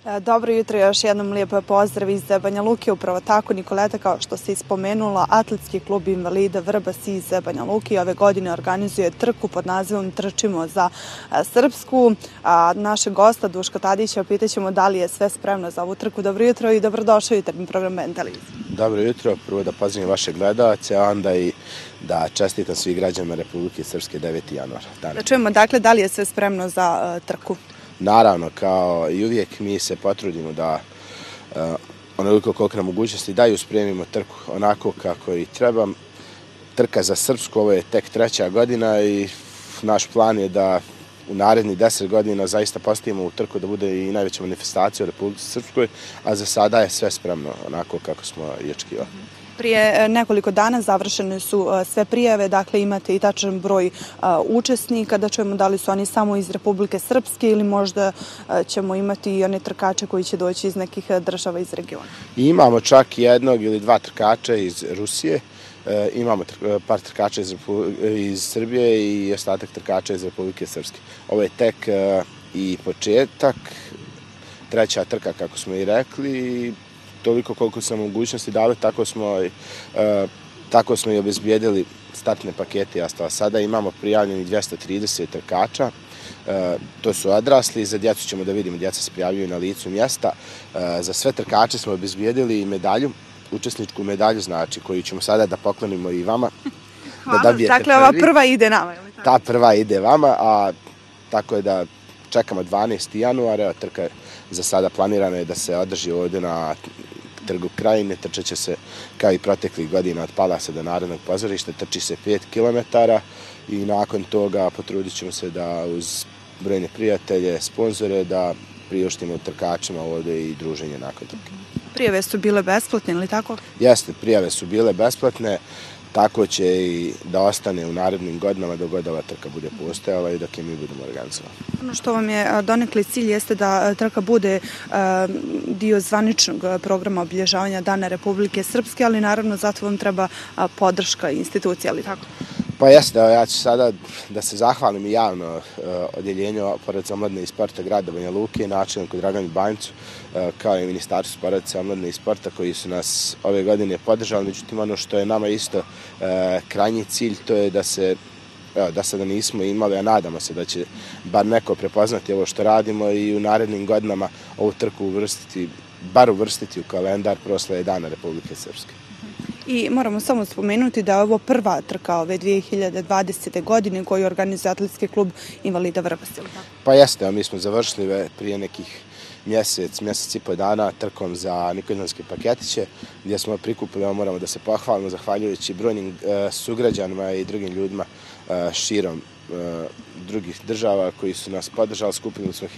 Dobro jutro, još jednom lijepo pozdrav iz Banja Luke. Upravo tako, Nikoleta, kao što se ispomenula, Atletski klub invalida Vrbas iz Banja Luke ove godine organizuje trku pod nazivom Trčimo za Srpsku. Našeg gosta Duška Tadića pitaćemo da li je sve spremno za ovu trku. Dobro jutro i dobrodošao u jutarnji program BN televizije. Dobro jutro, prvo da pozdravim vaše gledalce, a onda i da čestitam svih građanima Republike Srpske 9. januara. Da čujemo, dakle, da li je sve spremno za trku? Naravno, kao i uvijek, mi se potrudimo da onoliko koliko nam mogućnosti daju spremimo trku onako kako i treba. Trka za Srpsku, ovo je tek 3. godina i naš plan je da u narednih 10 godina zaista postavimo u trku da bude i najveća manifestacija u Republici Srpskoj, a za sada je sve spremno onako kako smo i očekivali. Prije nekoliko dana završene su sve prijave, dakle imate i tačan broj učesnika, da čujemo da li su oni samo iz Republike Srpske ili možda ćemo imati i one trkače koji će doći iz nekih država iz regiona. Imamo čak jednog ili dva trkača iz Rusije, imamo par trkača iz Srbije i ostatak trkača iz Republike Srpske. Ovo je tek i početak, 3. trka kako smo i rekli. Toliko koliko su nam mogućnosti dali, tako smo i obezbijedili startne pakete. Sada imamo prijavljeni 230 trkača, to su odrasli, za djecu ćemo da vidimo, djeca se prijavljuju na licu mjesta. Za sve trkače smo obezbijedili medalju, učesničku medalju, znači, koju ćemo sada da poklonimo i vama. Hvala, dakle ova prva ide nama. Ta prva ide vama, a tako je da čekamo 12. januara, trka za sada planirana je da se održi ovdje na Trgu Krajine, trčat će se kao i proteklih godina od Palasa do Narodnog pozorišta, trči se 5 km i nakon toga potrudit ćemo se da uz brojne prijatelje, sponzore, da priuštimo trkačima ovdje i druženje nakon trke. Prijave su bile besplatne, ili tako? Jeste, prijave su bile besplatne, tako će i da ostane u narednim godinama dok god ova trka bude postojala i dok je mi budemo organizovali. Ono što vam je donekle cilj jeste da trka bude dio zvaničnog programa obilježavanja Dana Republike Srpske, ali naravno zato vam treba podrška institucija, ali tako? Pa jeste, ja ću sada da se zahvalim i javno odjeljenju Porodice, omladine i sporta grada Banja Luke, načelniku Draganu Banjcu, kao i Ministarstvu Porodice, omladine i sporta koji su nas ove godine podržali. Međutim, ono što je nama isto krajnji cilj, to je da se da sada nismo imali, a nadamo se da će bar neko prepoznati ovo što radimo i u narednim godinama ovu trku uvrstiti u kalendar proslave Dana Republike Srpske. I moramo samo spomenuti da je ovo prva trka ove 2020. godine koju organizuje Atletski klub invalida Vrbas. Pa jeste, mi smo završili prije nekih mjesec i pol dana trkom za nikoljanske paketiće, gdje smo prikupili, moramo da se pohvalimo, zahvaljujući brojnim sugrađanima i drugim ljudima širom drugih država koji su nas podržali. Skupili smo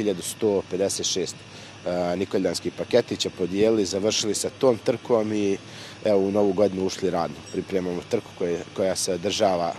1156 nikoljanskih paketića, podijelili, završili sa tom trkom i evo u novu godinu ušli radno. Pripremamo trku koja se održava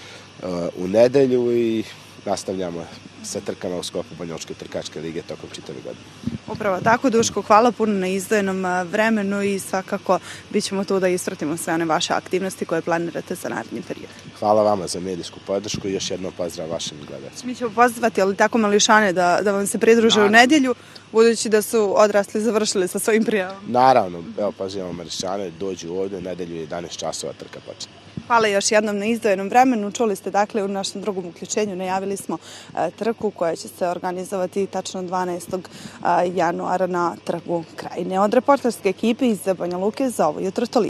u nedelju i nastavljamo sa trkama u sklopu Banjalučke trkačke lige tokom čitave godine. Upravo tako, Duško, hvala puno na izdvojenom vremenu i svakako bit ćemo tu da ispratimo sve one vaše aktivnosti koje planirate za naredni period. Hvala vama za medijsku podršku i još jednom pozdrav vašim gledalcima. Mi ćemo pozvati, ali tako mališane, da vam se pridruže u nedjelju, budući da su odrasli završili sa svojim prijavama. Naravno, evo pozivamo mališane, dođu ovdje, u nedjelju 11 časova trka počne. Hvala još jednom na izdvojenom vremenu. Čuli ste, dakle, u našem drugom uključenju najavili smo trku koja će se organizovati tačno 12. januara na Trgu Krajine. Od reporterske ekipe iz Banja Luke za ovo jutro toliko.